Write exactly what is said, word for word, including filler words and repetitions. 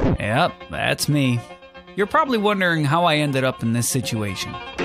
Yep, that's me. You're probably wondering how I ended up in this situation.